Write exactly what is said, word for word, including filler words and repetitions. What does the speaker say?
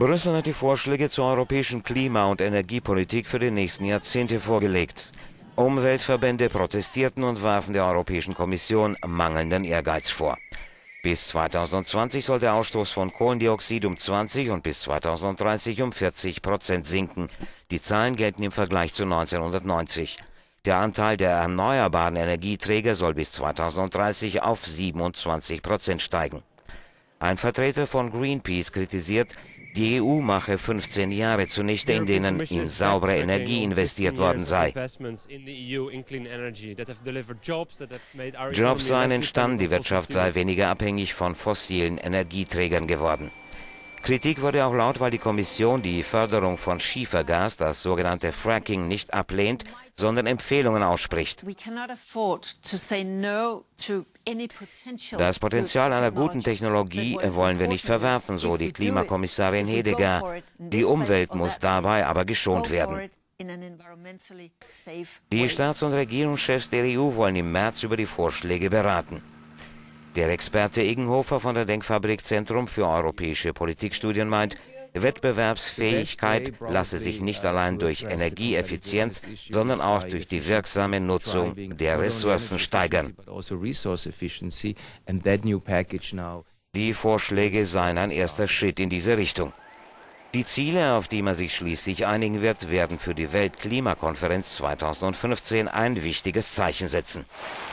Brüssel hat die Vorschläge zur europäischen Klima- und Energiepolitik für die nächsten Jahrzehnte vorgelegt. Umweltverbände protestierten und warfen der Europäischen Kommission mangelnden Ehrgeiz vor. Bis zweitausendzwanzig soll der Ausstoß von Kohlendioxid um zwanzig und bis zweitausenddreißig um vierzig Prozent sinken. Die Zahlen gelten im Vergleich zu neunzehnhundertneunzig. Der Anteil der erneuerbaren Energieträger soll bis zweitausenddreißig auf siebenundzwanzig Prozent steigen. Ein Vertreter von Greenpeace kritisiert, die E U mache fünfzehn Jahre zunichte, in denen in saubere Energie investiert worden sei. Jobs seien entstanden, die Wirtschaft sei weniger abhängig von fossilen Energieträgern geworden. Kritik wurde auch laut, weil die Kommission die Förderung von Schiefergas, das sogenannte Fracking, nicht ablehnt, sondern Empfehlungen ausspricht. Das Potenzial einer guten Technologie wollen wir nicht verwerfen, so die Klimakommissarin Hedegaard. Die Umwelt muss dabei aber geschont werden. Die Staats- und Regierungschefs der E U wollen im März über die Vorschläge beraten. Der Experte Iggenhofer von der Denkfabrik Zentrum für europäische Politikstudien meint, Wettbewerbsfähigkeit lasse sich nicht allein durch Energieeffizienz, sondern auch durch die wirksame Nutzung der Ressourcen steigern. Die Vorschläge seien ein erster Schritt in diese Richtung. Die Ziele, auf die man sich schließlich einigen wird, werden für die Weltklimakonferenz zweitausendfünfzehn ein wichtiges Zeichen setzen.